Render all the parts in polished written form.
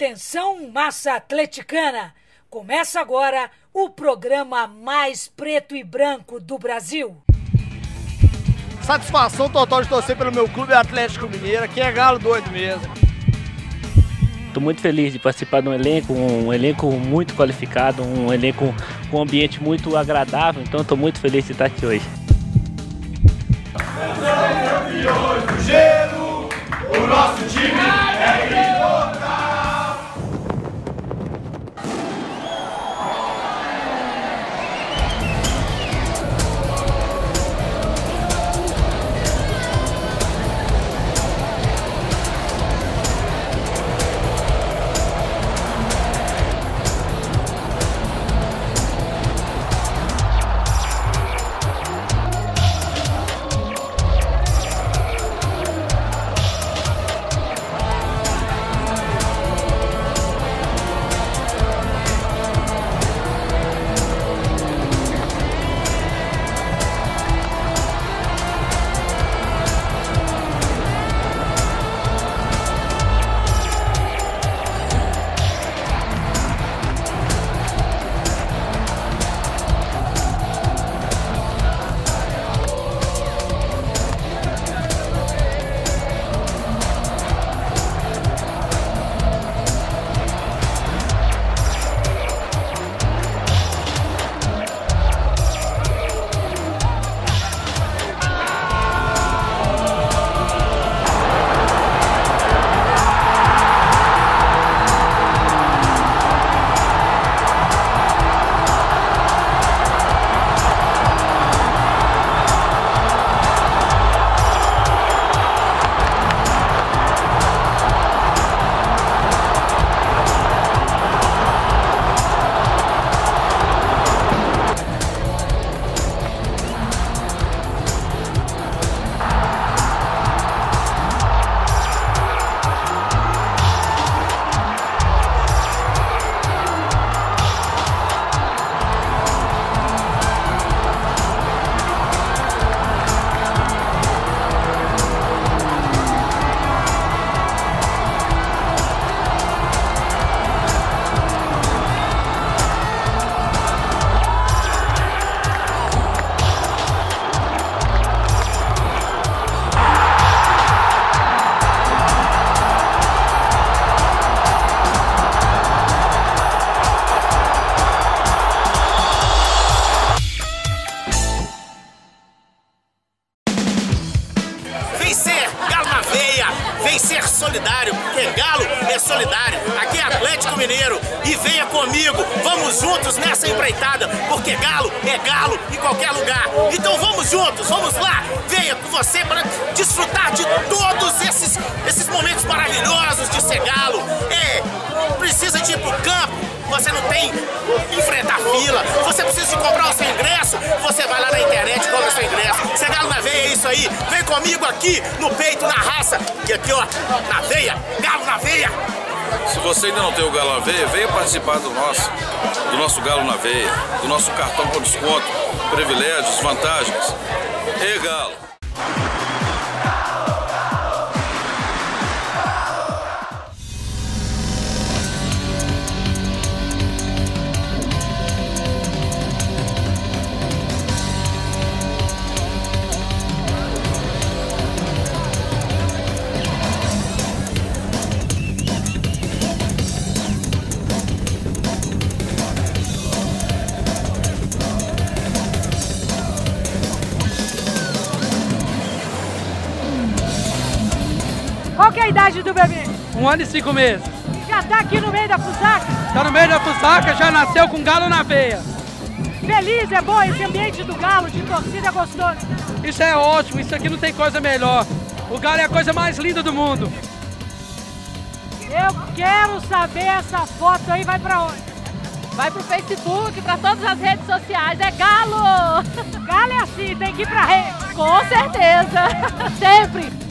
Atenção, massa atleticana! Começa agora o programa mais preto e branco do Brasil. Satisfação total de torcer pelo meu clube Atlético Mineiro, que é galo doido mesmo. Estou muito feliz de participar de um elenco muito qualificado, um elenco com um ambiente muito agradável, então estou muito feliz de estar aqui hoje. Campeões do gelo, o nosso time é imortal. Vencer solidário, porque Galo é solidário. Aqui é Atlético Mineiro e venha comigo, vamos juntos nessa empreitada, porque Galo é Galo em qualquer lugar. Então vamos juntos, vamos lá, venha com você para desfrutar de todos esses momentos maravilhosos de ser Galo. Precisa de ir pro campo, você não tem enfrentar fila, você precisa de comprar o seu ingresso, você vai lá na internet e compra o seu ingresso. Ser Galo na veia, é isso aí, vem comigo aqui no peito, na raça, que aqui ó, na veia, Galo na veia. Se você ainda não tem o Galo na veia, venha participar do nosso Galo na veia, do nosso cartão com desconto, privilégios, vantagens. E Galo! Qual que é a idade do bebê? 1 ano e 5 meses. Já tá aqui no meio da fusaca? Tá no meio da fusaca, já nasceu com galo na veia. Feliz, é bom, esse ambiente do Galo, de torcida é gostoso. Isso é ótimo, isso aqui não tem coisa melhor. O Galo é a coisa mais linda do mundo. Eu quero saber, essa foto aí vai pra onde? Vai pro Facebook, pra todas as redes sociais, é Galo! Galo é assim, tem que ir pra rede. Com certeza, sempre!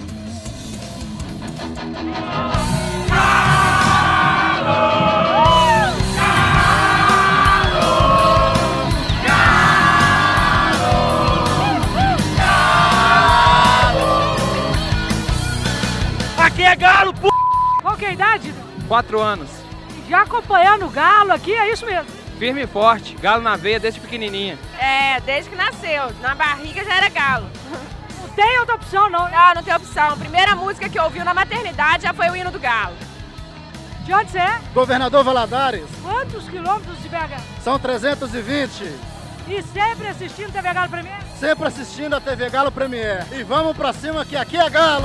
Aqui é Galo, p***! Qual que é a idade? 4 anos. Já acompanhando o Galo aqui, é isso mesmo? Firme e forte, Galo na veia desde pequenininha. É, desde que nasceu. Na barriga já era Galo. Não tem outra opção, não, né? Não, não tem opção. A primeira música que ouviu na maternidade já foi o hino do Galo. De onde você é? Governador Valadares. Quantos quilômetros de BH? São 320. E sempre assistindo TV Galo Premier? Sempre assistindo a TV Galo Premier. E vamos pra cima que aqui é Galo!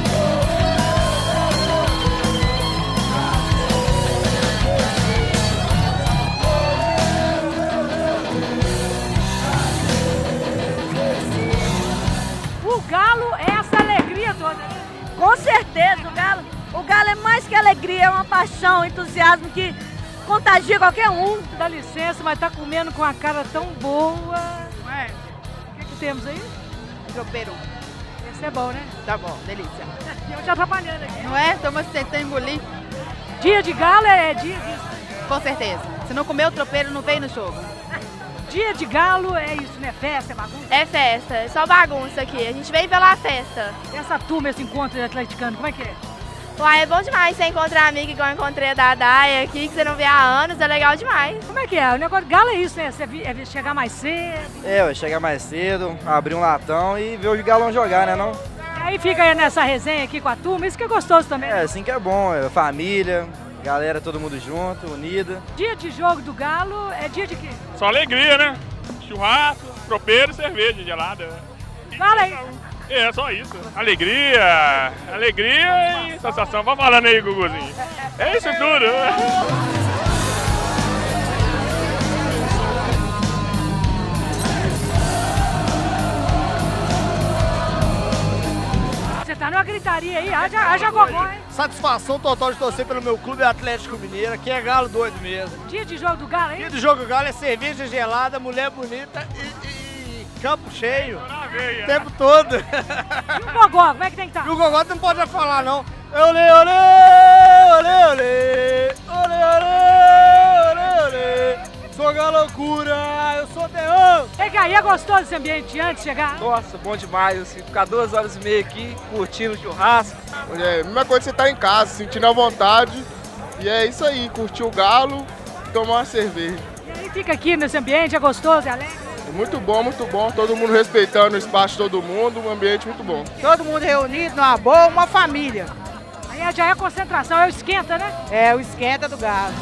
O Galo é essa alegria toda. Com certeza, o Galo é mais que alegria, é uma paixão, entusiasmo que contagia qualquer um. Dá licença, mas tá comendo com a cara tão boa. Não é? O que temos aí? Tropeiro. Esse é bom, né? Tá bom, delícia. E eu já trabalhando aqui. Não é? Estamos tentando engolir. Dia de Galo é dia disso. Com certeza. Se não comer o tropeiro, não vem no jogo. Dia de Galo é isso, né? Festa, é bagunça? É festa, é só bagunça aqui. A gente veio pela festa. Essa turma, esse encontro de atleticano, como é que é? Uai, é bom demais você encontrar amiga igual eu encontrei a Dadaia aqui, que você não vê há anos, é legal demais. Como é que é? O negócio de Galo é isso, né? Você é chegar mais cedo. É, chegar mais cedo, abrir um latão e ver os galão jogar, né não? E aí fica aí nessa resenha aqui com a turma, isso que é gostoso também. É, assim que é bom, é família, galera, todo mundo junto, unida. Dia de jogo do Galo é dia de quê? Só alegria, né? Churrasco, tropeiro e cerveja gelada. Fala aí. É, só isso. Alegria e sensação. Vai falando aí, Guguzinho. É isso tudo. Você tá numa gritaria aí, haja gogó, hein? Satisfação total de torcer pelo meu clube Atlético Mineiro, que é Galo doido mesmo. Dia de jogo do Galo, hein? Dia de jogo do Galo é cerveja gelada, mulher bonita e campo cheio. O tempo todo. E o gogó, como é que tem que estar? E o gogó não pode falar não. Olê, olê, olê, olê, olê, olê, olê, olê. Sou loucura, eu sou Deus. É que aí é gostoso esse ambiente antes de chegar? Nossa, bom demais, assim, ficar 2 horas e meia aqui, curtindo o churrasco. É a mesma coisa que você tá em casa, sentindo a vontade. E é isso aí, curtir o Galo e tomar uma cerveja. E aí fica aqui nesse ambiente, é gostoso, é alegre? Muito bom, todo mundo respeitando o espaço de todo mundo, um ambiente muito bom. Todo mundo reunido numa boa, uma família. Aí já é a concentração, é o esquenta, né? É, o esquenta do Galo.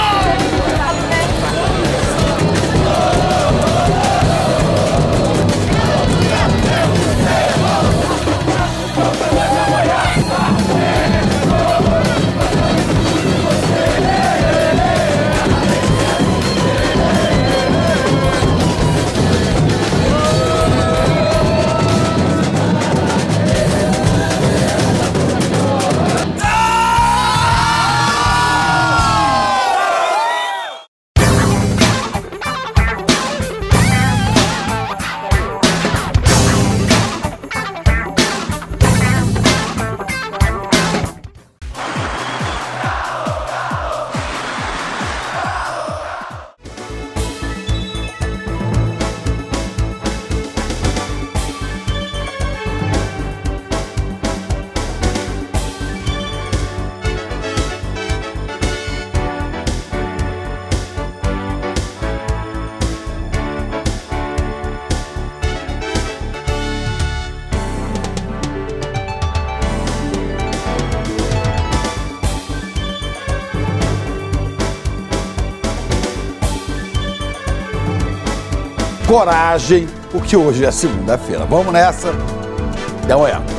Coragem, porque hoje é segunda-feira. Vamos nessa. Dá uma olhada.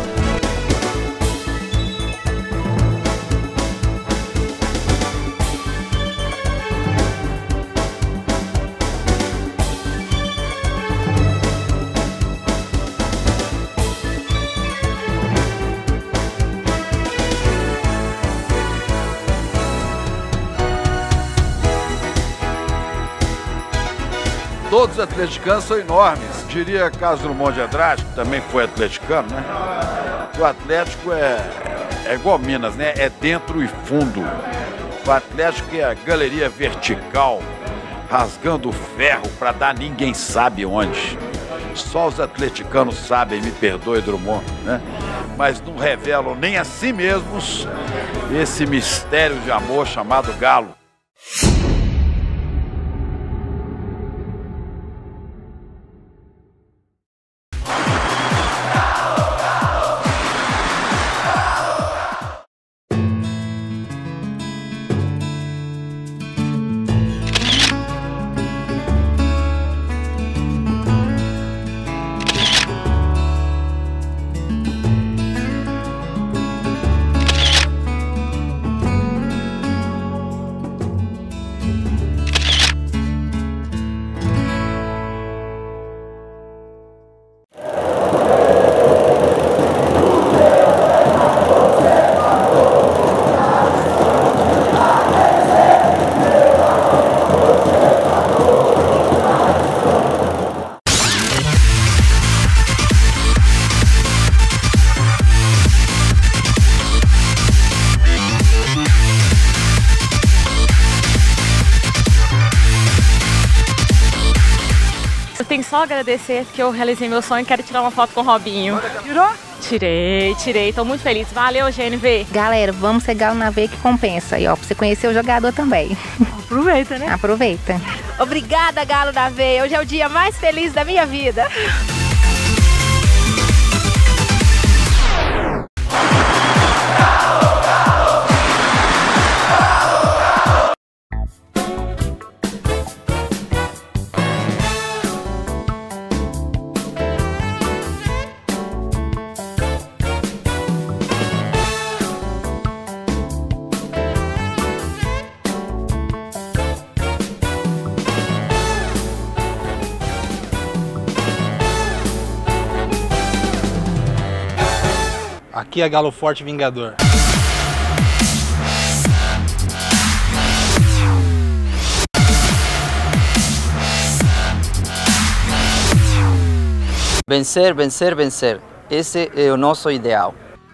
Todos os atleticanos são enormes. Diria Carlos Drummond de Andrade, que também foi atleticano, né? O Atlético é igual Minas, né? É dentro e fundo. O Atlético é a galeria vertical, rasgando o ferro para dar ninguém sabe onde. Só os atleticanos sabem, me perdoe, Drummond, né? Mas não revelam nem a si mesmos esse mistério de amor chamado Galo. tenho só a agradecer que eu realizei meu sonho e quero tirar uma foto com o Robinho. Tirou? Tirei. Tô muito feliz. Valeu, GNV. Galera, vamos ser Galo na veia que compensa. E ó, pra você conhecer o jogador também. Aproveita, né? Aproveita. Obrigada, Galo da Veia. Hoje é o dia mais feliz da minha vida. Aqui é Galo Forte Vingador. Vencer, vencer, vencer. Esse é o nosso ideal.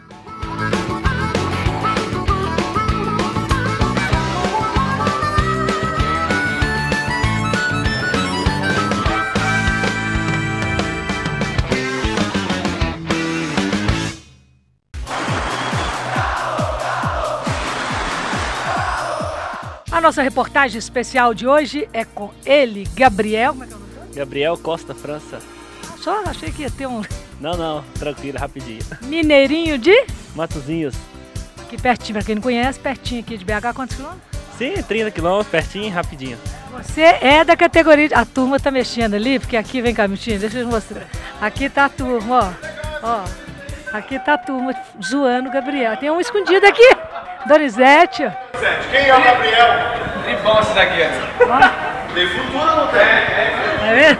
A nossa reportagem especial de hoje é com ele, Gabriel. Como é que é o nome dele? Gabriel Costa França. Só achei que ia ter um... Não, tranquilo, rapidinho. Mineirinho de? Matozinhos. Aqui pertinho, pra quem não conhece, pertinho aqui de BH, quantos quilômetros? Sim, 30 quilômetros, pertinho, rapidinho. Você é da categoria... A turma tá mexendo ali, porque aqui, vem cá, Mitinho, deixa eu mostrar. Aqui tá a turma, ó. Aqui tá a turma zoando o Gabriel. Tem um escondido aqui. Donizete. Quem é o Gabriel? Que bom esse daqui. Tem futuro ou não tem? Tá vendo?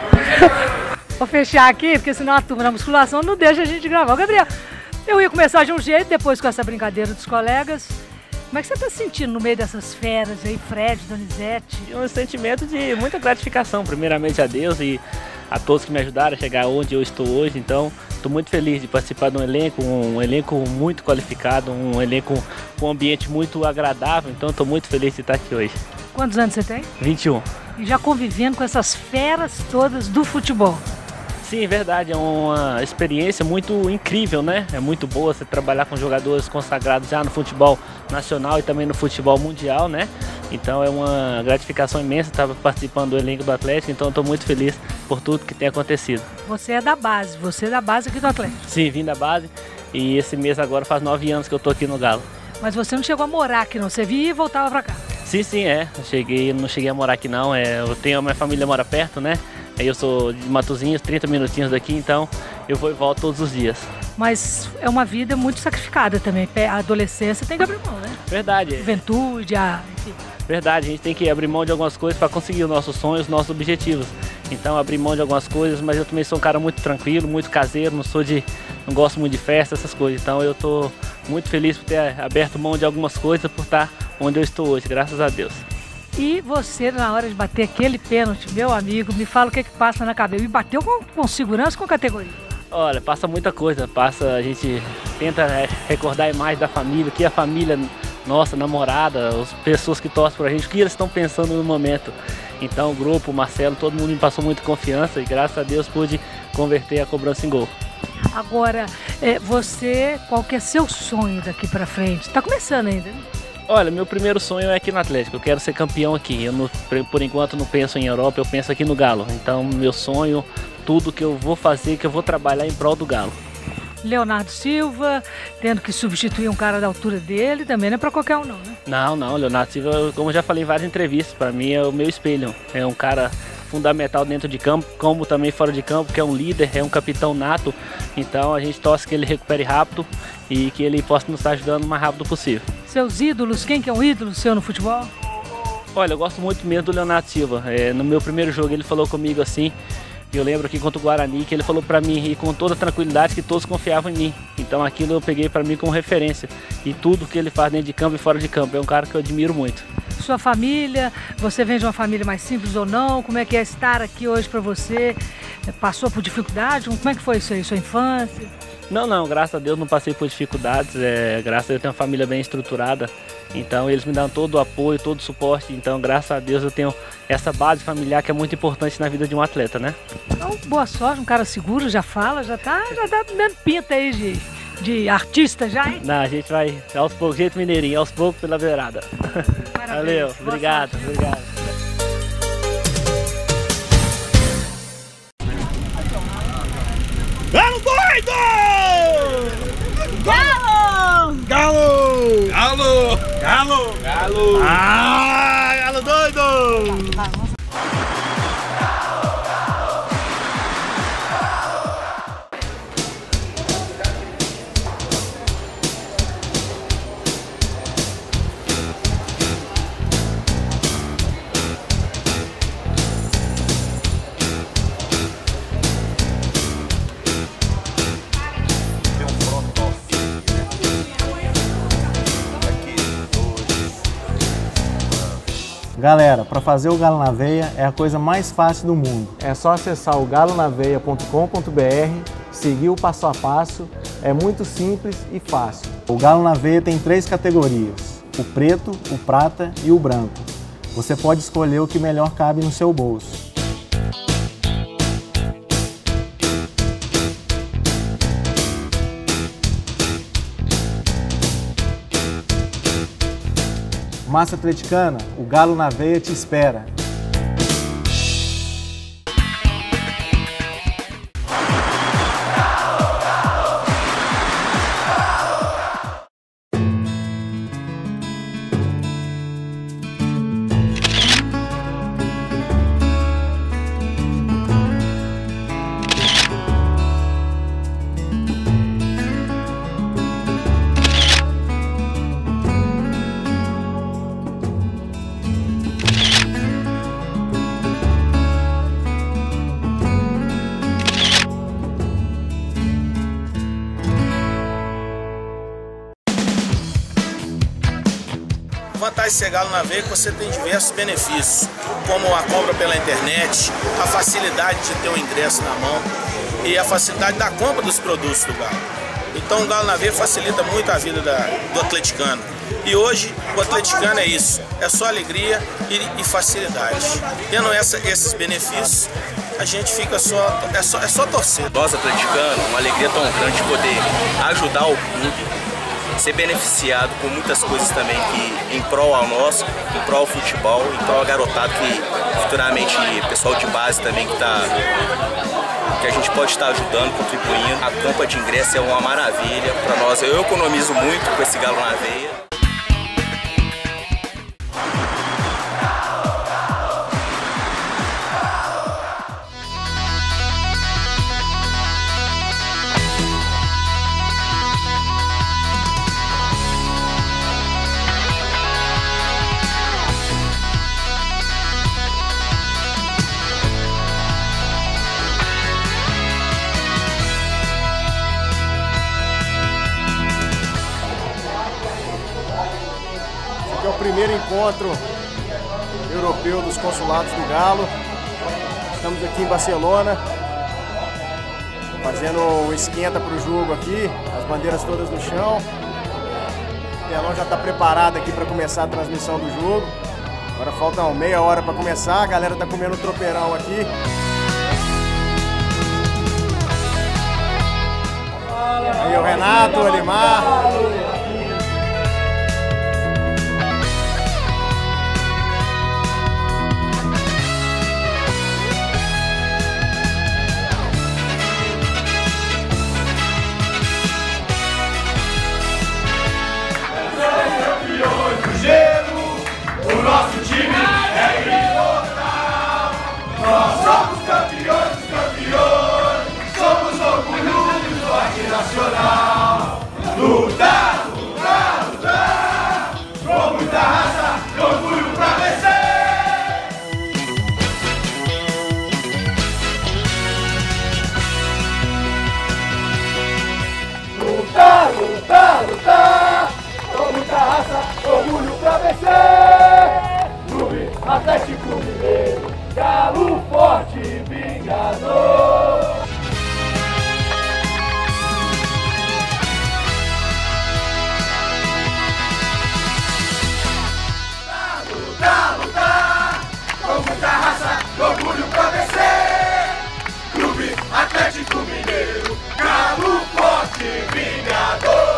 Vou fechar aqui, porque senão a turma da musculação não deixa a gente gravar. Gabriel, eu ia começar de um jeito, depois com essa brincadeira dos colegas. Como é que você está se sentindo no meio dessas feras aí, Fred, Donizete? Um sentimento de muita gratificação, primeiramente a Deus e a todos que me ajudaram a chegar onde eu estou hoje. Então, estou muito feliz de participar de um elenco muito qualificado, um elenco com um ambiente muito agradável. Então, estou muito feliz de estar aqui hoje. Quantos anos você tem? 21. E já convivendo com essas feras todas do futebol. Sim, verdade, é uma experiência muito incrível, né? É muito boa você trabalhar com jogadores consagrados já no futebol nacional e também no futebol mundial, né? Então é uma gratificação imensa estar participando do elenco do Atlético, então estou muito feliz por tudo que tem acontecido. Você é da base aqui do Atlético? Sim, vim da base e esse mês agora faz 9 anos que eu estou aqui no Galo. Mas você não chegou a morar aqui não, você via e voltava para cá? Sim, não cheguei a morar aqui não, a minha família mora perto, né? Eu sou de Matozinhos, 30 minutinhos daqui, então eu vou e volto todos os dias. Mas é uma vida muito sacrificada também, a adolescência tem que abrir mão, né? Verdade. Juventude, enfim. Verdade, a gente tem que abrir mão de algumas coisas para conseguir os nossos sonhos, os nossos objetivos. Então abrir mão de algumas coisas, mas eu também sou um cara muito tranquilo, muito caseiro, não gosto muito de festa, essas coisas. Então eu estou muito feliz por ter aberto mão de algumas coisas, por estar onde eu estou hoje, graças a Deus. E você, na hora de bater aquele pênalti, meu amigo, me fala o que passa na cabeça. E bateu com segurança, com categoria? Olha, passa muita coisa. A gente tenta recordar a imagem da família, que a família nossa, namorada, as pessoas que torcem por a gente, o que eles estão pensando no momento. Então o grupo, o Marcelo, todo mundo me passou muita confiança e graças a Deus pude converter a cobrança em gol. Agora, qual que é seu sonho daqui pra frente? Tá começando ainda, né? Olha, meu primeiro sonho é aqui no Atlético, eu quero ser campeão aqui. Eu, por enquanto, não penso em Europa, eu penso aqui no Galo. Então, meu sonho, tudo que eu vou fazer, que eu vou trabalhar em prol do Galo. Leonardo Silva, tendo que substituir um cara da altura dele, também não é pra qualquer um não, né? Não, Leonardo Silva, como eu já falei em várias entrevistas, para mim é o meu espelho. É um cara fundamental dentro de campo, como também fora de campo, que é um líder, é um capitão nato. Então a gente torce que ele recupere rápido e que ele possa nos estar ajudando o mais rápido possível. Seus ídolos, quem que é um ídolo seu no futebol? Olha, eu gosto muito mesmo do Leonardo Silva. No meu primeiro jogo ele falou comigo assim, eu lembro aqui contra o Guarani, que ele falou para mim e com toda tranquilidade que todos confiavam em mim. Então aquilo eu peguei para mim como referência. E tudo que ele faz dentro de campo e fora de campo. É um cara que eu admiro muito. sua família, você vem de uma família mais simples ou não? Como é que é estar aqui hoje para você? Passou por dificuldade? Como é que foi isso aí, sua infância? Não, graças a Deus não passei por dificuldades, graças a Deus eu tenho uma família bem estruturada, então eles me dão todo o apoio, todo o suporte, então graças a Deus eu tenho essa base familiar que é muito importante na vida de um atleta, né? Então, boa sorte, um cara seguro, já fala, já tá dando pinta aí de artista já, hein? Não, a gente vai aos poucos, jeito mineirinho, aos poucos pela beirada. Valeu, obrigado. Galo doido! Galo! Galo! Galo! Galo! Galo! Ah, galo doido! Galera, para fazer o Galo na Veia é a coisa mais fácil do mundo. É só acessar o galonaveia.com.br, seguir o passo a passo, é muito simples e fácil. O Galo na Veia tem 3 categorias, o preto, o prata e o branco. Você pode escolher o que melhor cabe no seu bolso. Massa atleticana, o Galo na Veia te espera. A vantagem de ser Galo na Veia é que você tem diversos benefícios, como a compra pela internet, a facilidade de ter o ingresso na mão e a facilidade da compra dos produtos do Galo. Então o Galo na Veia facilita muito a vida do atleticano. E hoje o atleticano é isso, é só alegria e facilidade. Tendo esses benefícios, a gente fica é só torcer. Nós atleticanos, uma alegria tão grande de poder ajudar o clube, ser beneficiado com muitas coisas também que em prol ao nosso, em prol ao futebol, em prol ao garotado que futuramente, pessoal de base também que a gente pode estar ajudando, contribuindo. A compra de ingresso é uma maravilha para nós. Eu economizo muito com esse Galo na Veia. É o primeiro encontro europeu dos consulados do Galo. Estamos aqui em Barcelona, fazendo o esquenta para o jogo aqui, as bandeiras todas no chão. O telão já está preparado aqui para começar a transmissão do jogo. Agora faltam meia hora para começar, a galera está comendo tropeirão aqui. Aí o Renato, o Elimar. O nosso time é imortal. Nós somos campeões dos campeões. Somos orgulho do esporte nacional. Luta Galo forte e vingador. Lutar, com muita raça, orgulho pra vencer. Clube Atlético Mineiro, Galo forte e vingador.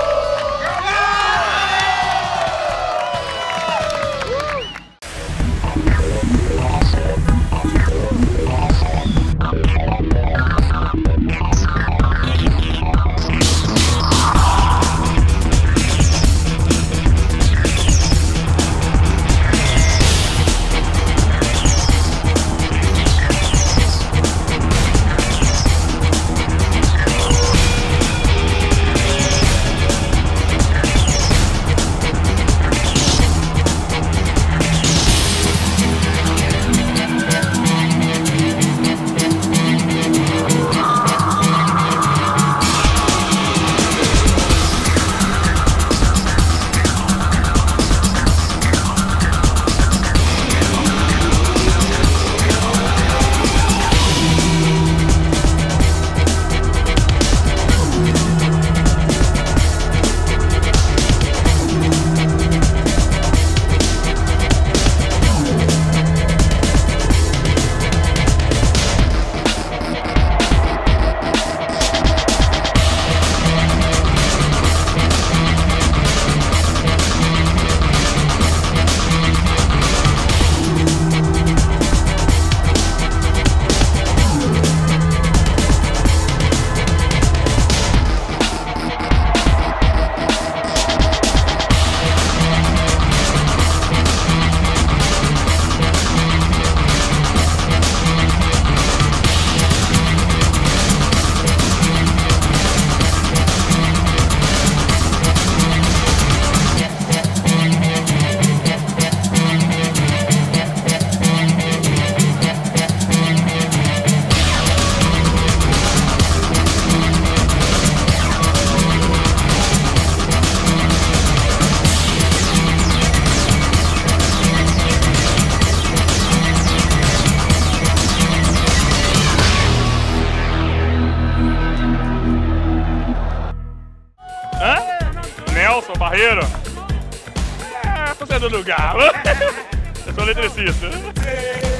Nelson Barreiro. Torcedor do Galo. Eu sou eletricista.